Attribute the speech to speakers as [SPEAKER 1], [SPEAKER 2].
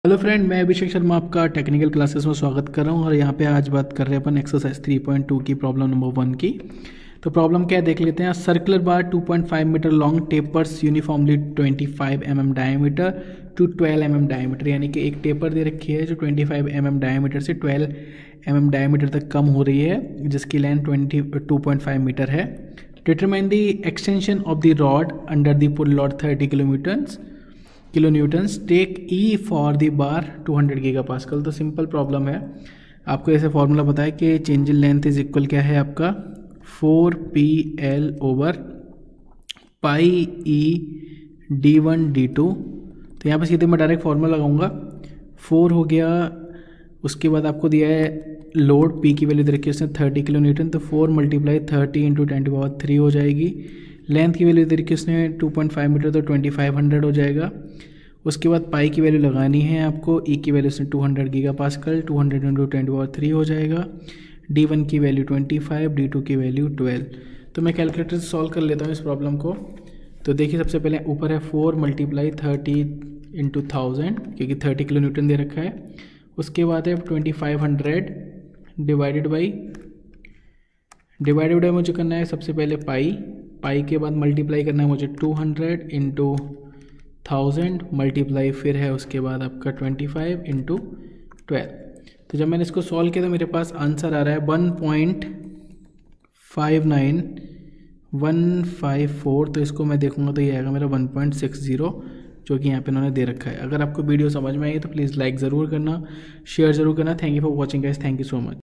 [SPEAKER 1] Hello friend, मैं अभिषेक शर्मा आपका technical classes में स्वागत कर रहा हूं। और यहाँ पे आज बात कर रहे हैं अपन एक्सरसाइज 3.2 की प्रॉब्लम नंबर 1 की। तो प्रॉब्लम क्या है देख लेते हैं। Circular bar 2.5 metre long tapers uniformly 25 mm diameter to 12 mm diameter, यानी कि एक टेपर दे रखी है जो 25 mm डायमीटर से 12 mm डायमीटर तक कम हो रही है, जिसकी लेंथ 2.5 मीटर है। Determine the extension of the rod under the pull load 30 kilo newtons, take E for the bar 200 giga pascal. तो सिंपल प्रॉब्लम है। आपको ऐसे फॉर्मूला पता है कि change in length is equal क्या है आपका 4PL ओवर पाई ई D1 D2। तो यहाँ पर सीधे मैं डायरेक्ट फॉर्मूला लगाऊंगा। 4 हो गया, उसके बाद आपको दिया है लोड P की वैल्यू दे रखी है उसने 30 किलो न्यूटन, तो 4 × 30 × 10⁻³ हो जाएगी। लेंथ की वैल्यू दे रखी है उसने 2.5 मीटर, तो 2500 हो जाएगा। उसके बाद पाई की वैल्यू लगानी है आपको। ई की वैल्यू उसने 200 गीगा पास्कल, 200 × 10⁻³ हो जाएगा। D1 की वैल्यू 25, D2 की वैल्यू 12। तो मैं कैलकुलेटर से सॉल्व कर लेता हूँ इस प्रॉब्लम को। तो देखिए, सबसे पहले ऊपर है 4 × 30 × 1000, क्योंकि 30 किलो न्यूटन दे रखा है। उसके बाद है 2500 डिवाइडेड बाई मुझे करना है सबसे पहले पाई के बाद मल्टीप्लाई करना है मुझे 200 × 1000 मल्टीप्लाई, फिर है उसके बाद आपका 25 × 12। तो जब मैंने इसको सॉल्व किया तो मेरे पास आंसर आ रहा है 1.59154। तो इसको मैं देखूंगा तो ये आएगा मेरा 1.60, जो कि यहाँ पे उन्होंने दे रखा है। अगर आपको वीडियो समझ में आई तो प्लीज़ लाइक ज़रूर करना, शेयर ज़रूर करना। Thank you for watching guys, thank you so much.